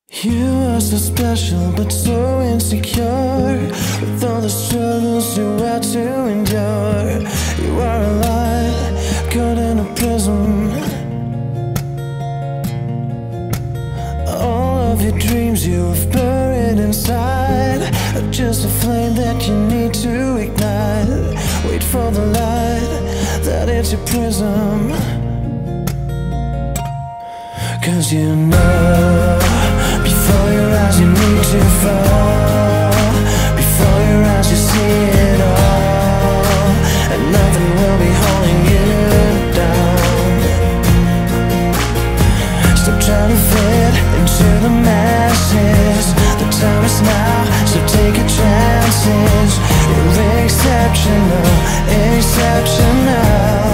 You are so special but so insecure, with all the struggles you had to endure. You are a light caught in a prison. All of your dreams you have buried inside are just a flame that you need to ignite. Wait for the light that hits your prism, 'cause you know before your eyes you need to fall. Before your eyes you see it all, and nothing will be holding you down. Stop trying to fit into the masses. The time is now, so take your chances. You're exceptional, exceptional.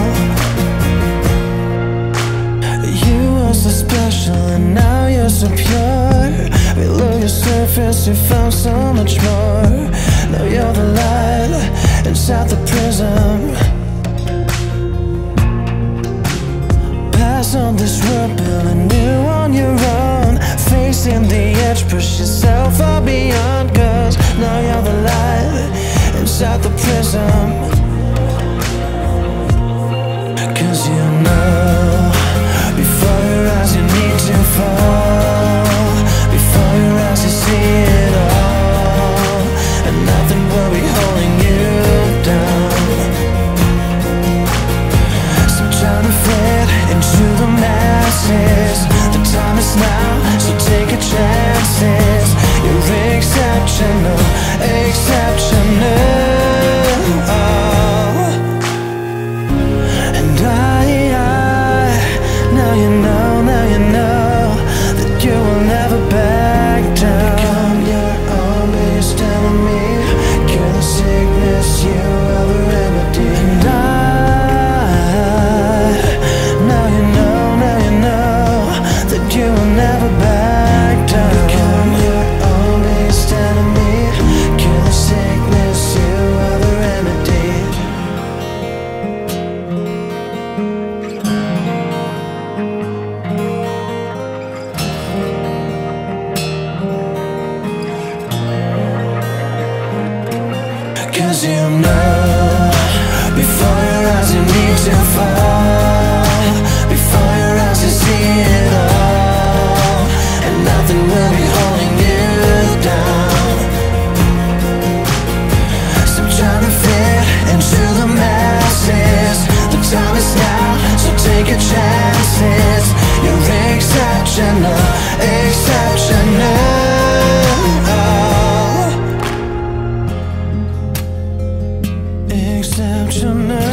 You are so special and now you're so pure. Below your surface you found so much more. Now you're the light inside the prism. Pass on this road, build a new on your own. Facing the edge, push yourself far beyond, 'cause now you're the light inside the prism. 'Cause you know before your eyes you need to fall. Before your eyes you see it all, and nothing will be holding you down. Stop trying to fit into the masses. The time is now, so take your chances. You're exceptional, exceptional. And now you know that you will never back down. Become your own biggest enemy, cure the sickness you ever remedied. And now you know that you will never back down. Become your own biggest enemy, cure the sickness you ever remedied. 'Cause you know before your eyes you need to fall. Before your eyes you see it all, and nothing will be holding you down. Stop trying to fit into the masses. The time is now, so take your chances. You're exceptional, exceptional. Exceptional.